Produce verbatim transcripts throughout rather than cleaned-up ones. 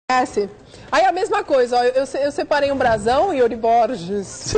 Aí a mesma coisa, ó, eu, eu separei um brasão, Yuri Borges.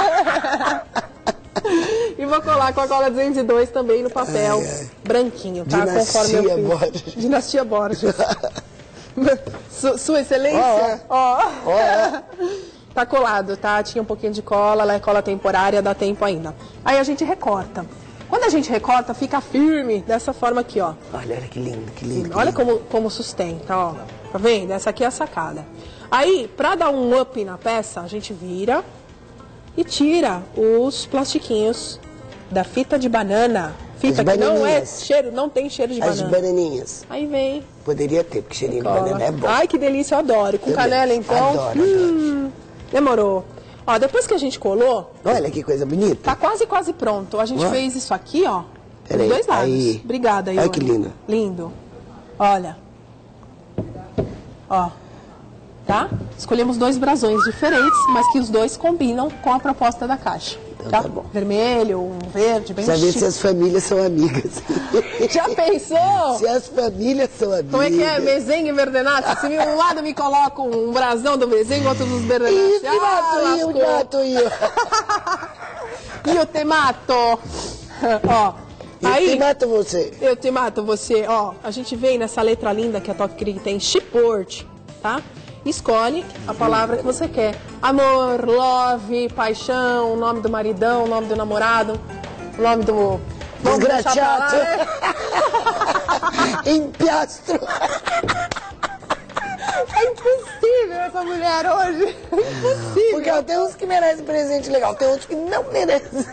E vou colar com a cola duzentos e dois também no papel ai, ai. branquinho, tá? Dinastia Conforme eu Borges. Dinastia Borges. Su, sua excelência, ó. Oh, oh. Oh, tá colado, tá? Tinha um pouquinho de cola, ela é cola temporária, dá tempo ainda. Aí a gente recorta. Quando a gente recorta, fica firme dessa forma aqui, ó. Olha, olha que lindo, que lindo. Que olha lindo. Como, como sustenta, ó. Tá vendo? Essa aqui é a sacada. Aí, pra dar um up na peça, a gente vira e tira os plastiquinhos da fita de banana. Fita que não é cheiro, não tem cheiro de As banana. As bananinhas. Aí vem. Poderia ter, porque cheirinho de banana é bom. Ai, que delícia, eu adoro. Com Também. Canela, então. Adoro, hum, adoro. Demorou. Ó, depois que a gente colou... Olha que coisa bonita. Tá quase, quase pronto. A gente Ué? fez isso aqui, ó. Dos dois lados. Aí. Obrigada, Yuri. Olha que lindo. Lindo. Olha. Ó. Tá? Escolhemos dois brasões diferentes, mas que os dois combinam com a proposta da caixa. Então, tá? tá bom. Vermelho, um verde, bem chique. Saber se as famílias são amigas. Já pensou? Se as famílias são amigas. Como é que é? Mezengue e Verdenazzi? Se um lado me coloca um brasão do Mezengue, outro dos Verdenazzi. Ih, mato eu, mato eu. E eu te mato. Ó. Eu aí, te mato você. Eu te mato você. Ó, a gente vem nessa letra linda que a Toque Krieg tem, Chiport, tá? Escolhe a palavra que você quer. Amor, love, paixão, o nome do maridão, o nome do namorado, o nome do... Desgraciado. Empiastro. É impossível essa mulher hoje. É impossível. Porque tem uns que merecem presente legal, tem outros que não merecem.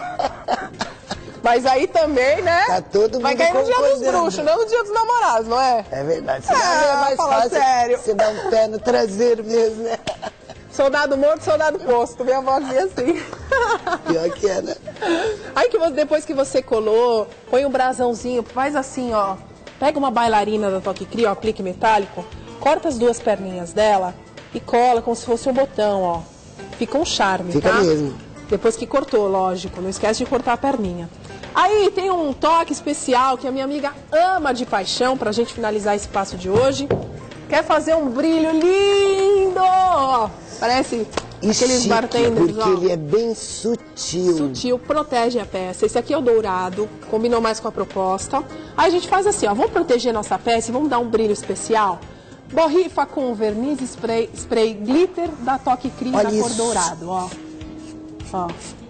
Mas aí também, né? Tá todo mundo vai cair no dia dos bruxos, não no dia dos namorados, não é? É verdade. Ah, é mais fala fácil sério. Você dá um pé no traseiro mesmo, né? Soldado morto, soldado posto. Minha avó dizia assim. Pior que é, né? Aí que você, depois que você colou, põe um brasãozinho, faz assim, ó. Pega uma bailarina da Toque Krieg, ó, aplique metálico, corta as duas perninhas dela e cola como se fosse um botão, ó. Fica um charme, Fica tá? mesmo. Depois que cortou, lógico. Não esquece de cortar a perninha. Aí tem um toque especial que a minha amiga ama de paixão, pra gente finalizar esse passo de hoje. Quer fazer um brilho lindo! Parece e aqueles chique, bartenders, porque ó. ele é bem sutil. Sutil, protege a peça. Esse aqui é o dourado, combinou mais com a proposta. Aí a gente faz assim, ó, vamos proteger nossa peça e vamos dar um brilho especial. Borrifa com verniz spray, spray glitter da Toque Krieg na cor dourado, ó. Ó.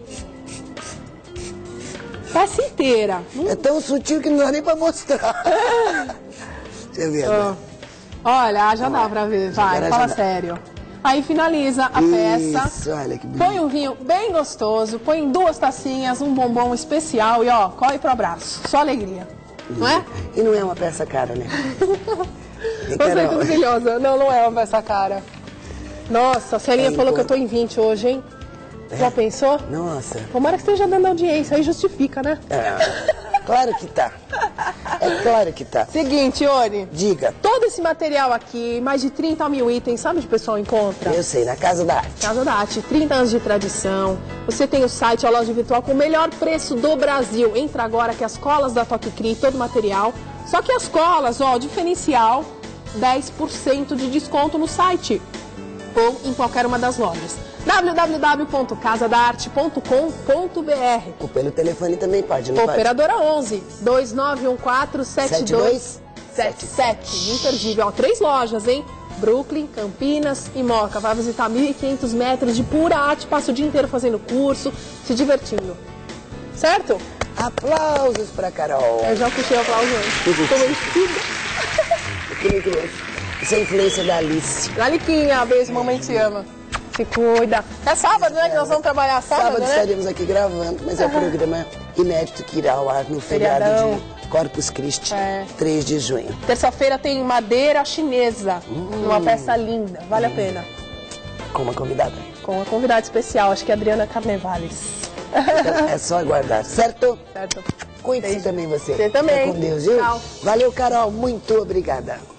Peça inteira. É tão sutil que não dá nem pra mostrar. Deixa eu ver. Oh. Olha, já dá pra ver. Vai, Agora fala sério. Aí finaliza a peça. Isso, olha que bonito. Põe um vinho bem gostoso, põe duas tacinhas, um bombom especial e ó, corre pro abraço. Só alegria. Não é? E não é uma peça cara, né? Você é tudo brilhosa. Não, não é uma peça cara. Nossa, a Celinha é, falou então... que eu tô em vinte hoje, hein? É. Já pensou? Nossa. Tomara que esteja dando audiência, aí justifica, né? É, claro que tá. É claro que tá. Seguinte, Yuri. Diga. Todo esse material aqui, mais de trinta mil itens, sabe onde o pessoal encontra? Eu sei, na Casa da Arte. Casa da Arte, trinta anos de tradição. Você tem o site, a loja virtual com o melhor preço do Brasil. Entra agora que as colas da Toque Krieg, todo o material. Só que as colas, ó, diferencial, dez por cento de desconto no site. Ou em qualquer uma das lojas. w w w ponto casa da arte ponto com ponto b r. Ou pelo telefone também pode, não Operadora pode? onze, dois nove um quatro, sete dois sete sete. Imperdível. Ó, três lojas, hein? Brooklyn, Campinas e Moca. Vai visitar mil e quinhentos metros de pura arte. Passa o dia inteiro fazendo curso, se certo? Aplausos pra Carol. Eu já puxei o aplauso antes. Como Isso é influência da Alice. Da Liquinha, beijo, mamãe te ama. Se cuida. É sábado, né? Que nós vamos trabalhar sábado, Sábado né? estaremos aqui gravando, mas é um programa inédito que irá ao ar no feriado Feriadão. de Corpus Christi, é. três de junho. Terça-feira tem madeira chinesa, hum. uma peça linda, vale hum. a pena. Com uma convidada? Com uma convidada especial, acho que é a Adriana Carnevales. Então, é só aguardar, certo? Certo. Cuide-se também você. Você também. Fica com Deus, viu? Tchau. Valeu, Carol. Muito obrigada.